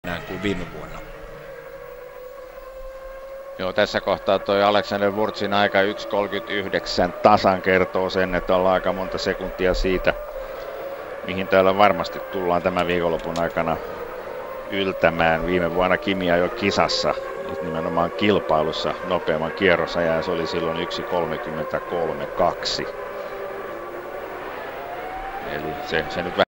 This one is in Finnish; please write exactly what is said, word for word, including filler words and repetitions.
näin kuin viime vuonna. Joo, tässä kohtaa toi Alexander Wurtzin aika yksi kolmekymmentäyhdeksän tasan kertoo sen, että ollaan aika monta sekuntia siitä, mihin täällä varmasti tullaan tämän viikonlopun aikana yltämään. Viime vuonna Kimi ajoi kisassa, nimenomaan kilpailussa nopeamman kierrosajan, ja se oli silloin yksi kolmekymmentäkolme kaksi. Eli se, se nyt